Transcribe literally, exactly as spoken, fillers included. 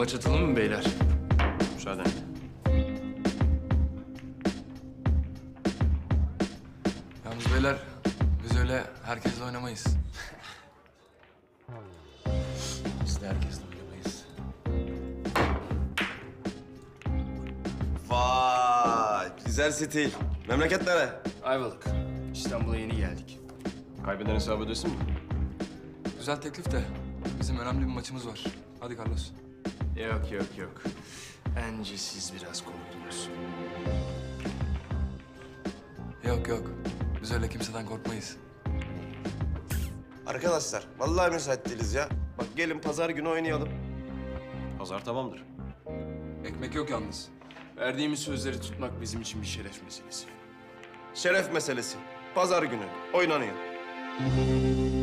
Maç atalım mı beyler? Müsaadenle. Yalnız beyler, biz öyle herkesle oynamayız. Biz de herkesle oynamayız. Vay, güzel stil. Memleket nere? Ayvalık. İstanbul'a yeni geldik. Kaybeden hesabı ödesin mi? Güzel teklif de bizim önemli bir maçımız var. Hadi Carlos. Yok yok yok. Bence siz biraz korktunuz. Yok yok, biz öyle kimseden korkmayız. Arkadaşlar, vallahi müsait değiliz ya. Bak gelin pazar günü oynayalım. Pazar tamamdır. Ekmek yok yalnız. Verdiğimiz sözleri tutmak bizim için bir şeref meselesi. Şeref meselesi. Pazar günü oynanıyor.